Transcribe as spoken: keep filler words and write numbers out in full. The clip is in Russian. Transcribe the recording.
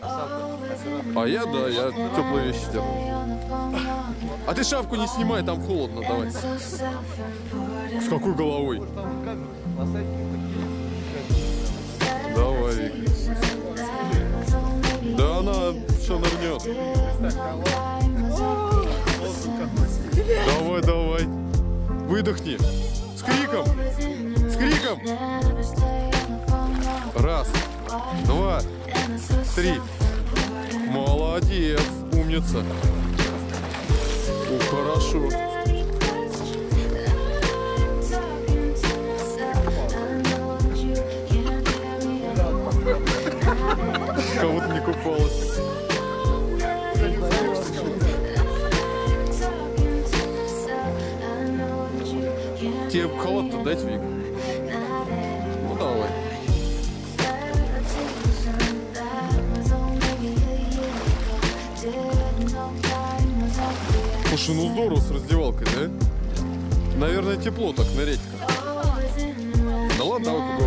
А я, да, я теплые вещи держу. А ты шапку не снимай, там холодно, давай. С какой головой? Давай, Вик. Да она шанырнет. Давай, давай. Выдохни. С криком. С криком. Раз, два, три. Молодец, умница. О, хорошо. Кого-то не купалась. Тебе халат-то дать, Вик? Ну давай. Слушай, ну здорово с раздевалкой, да? Наверное, тепло так нырять-то. Да ладно, давай поговорим.